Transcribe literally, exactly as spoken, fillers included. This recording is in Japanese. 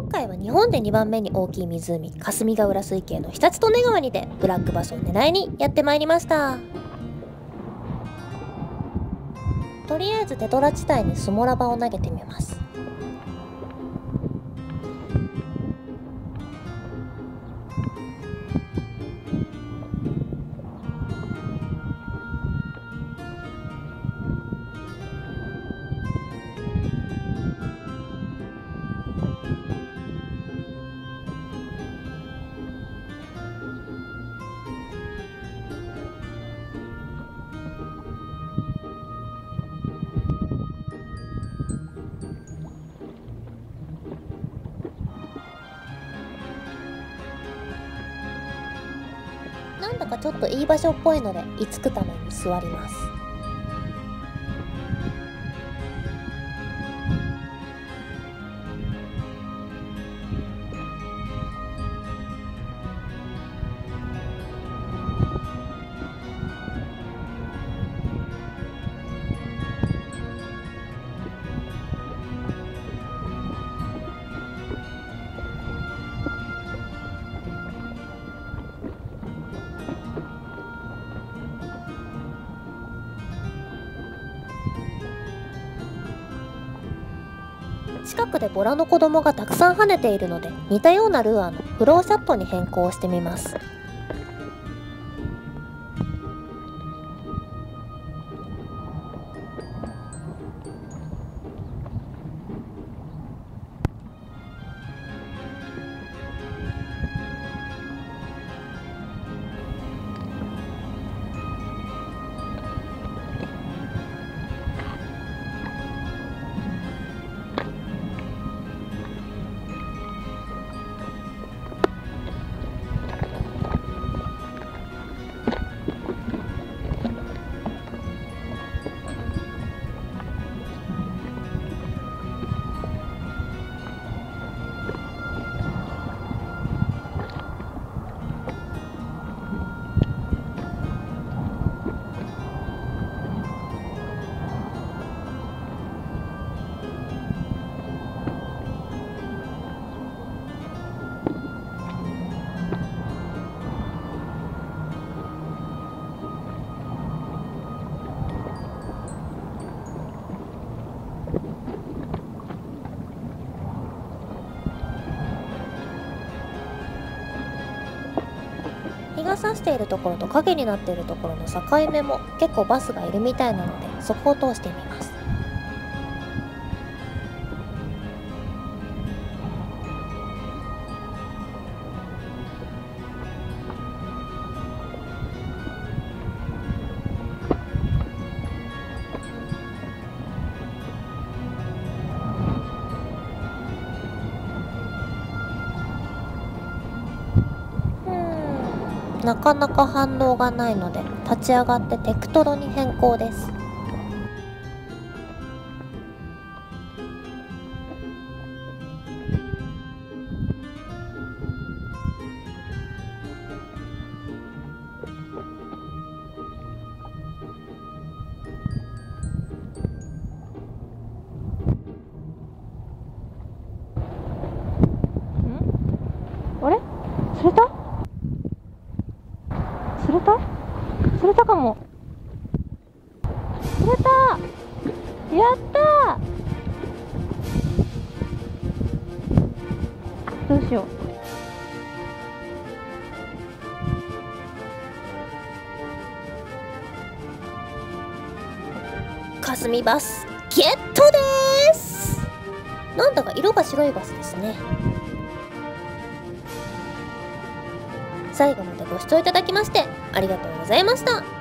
回は日本でにばんめに大きい湖、霞ヶ浦水系の常陸利根川にてブラックバスを狙いにやってまいりました。とりあえずテトラ地帯にスモラバを投げてみます。なんだかちょっといい場所っぽいので居つくために座ります。近くでボラの子供がたくさん跳ねているので、似たようなルアーのフローシャットに変更してみます。日が差しているところと影になっているところの境目も結構バスがいるみたいなので、そこを通してみます。なかなか反応がないので立ち上がってテクトロに変更です。ん？あれ？釣れた？釣れた釣れたかも。釣れた。やったー。どうしよう。霞バスゲットでーす。なんだか色が白いバスですね。最後までご視聴いただきましてありがとうございました。